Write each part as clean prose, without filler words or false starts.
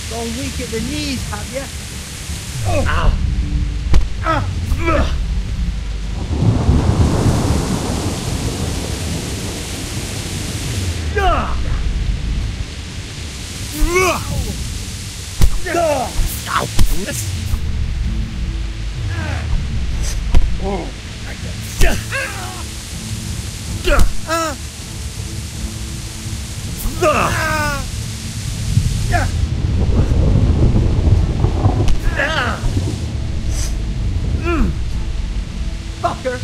Gone weak at the knees, have you? Ow! Fucker!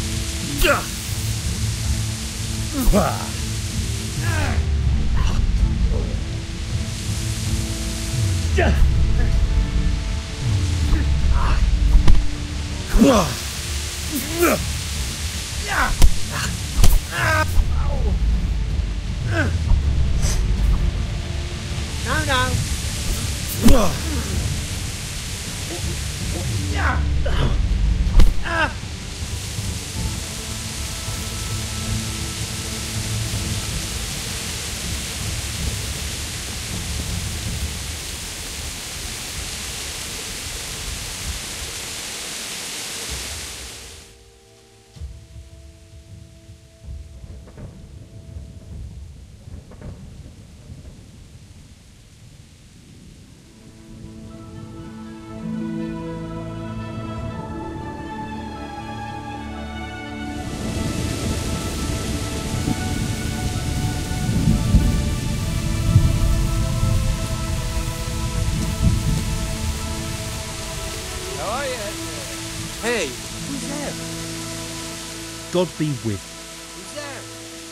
Hey, who's there? God be with. Who's there?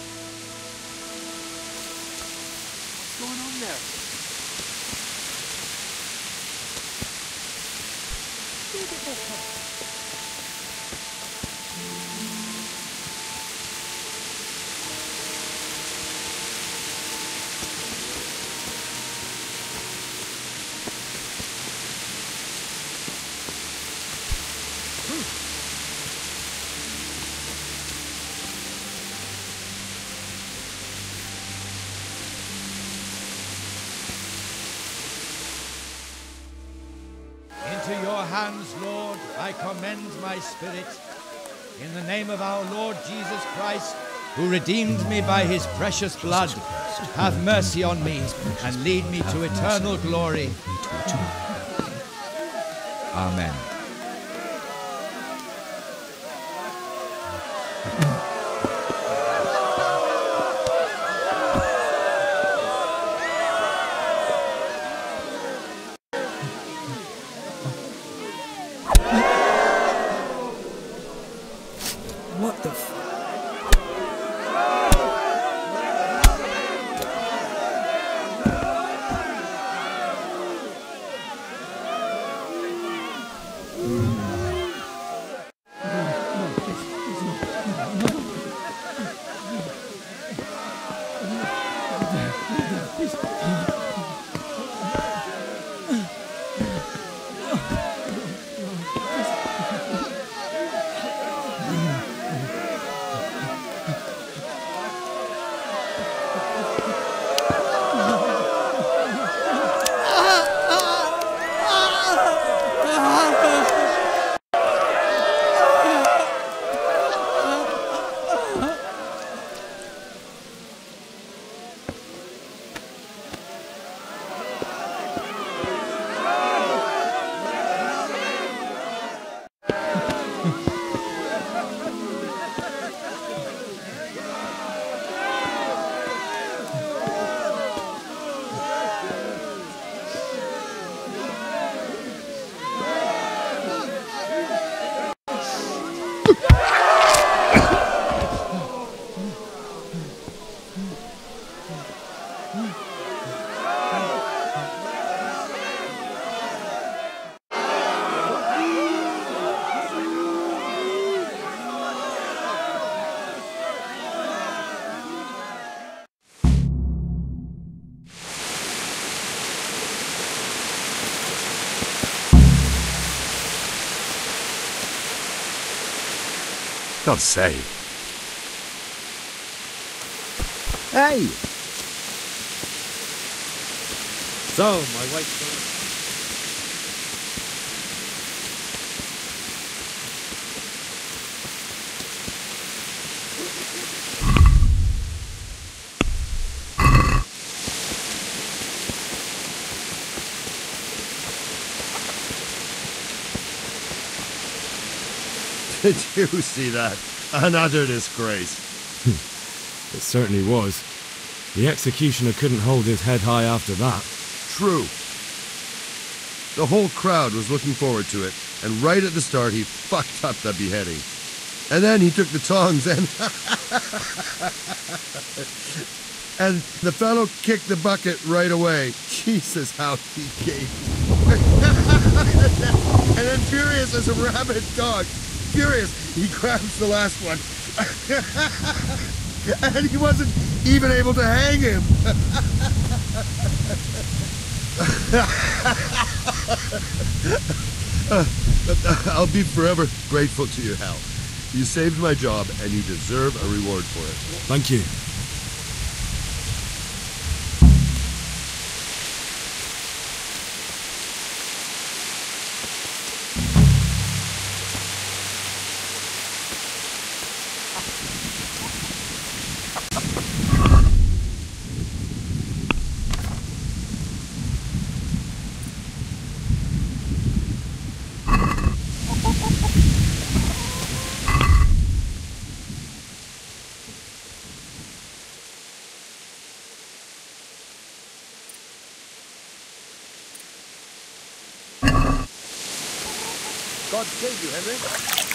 What's going on there? Where did that come? Into your hands, Lord, I commend my spirit. In the name of our Lord Jesus Christ, who redeemed me by his precious blood, have mercy on me and lead me to eternal glory. Amen. What the f... God's sake. Hey! So, my wife's gone. Did you see that? Another disgrace. It certainly was. The executioner couldn't hold his head high after that. True. The whole crowd was looking forward to it, and right at the start he fucked up the beheading. And then he took the tongs and... and the fellow kicked the bucket right away. Jesus, how he gaped. And then furious as a rabid dog, furious, he grabs the last one. And he wasn't even able to hang him. I'll be forever grateful to you, Hal. You saved my job, and you deserve a reward for it. Thank you. God save you, Henry.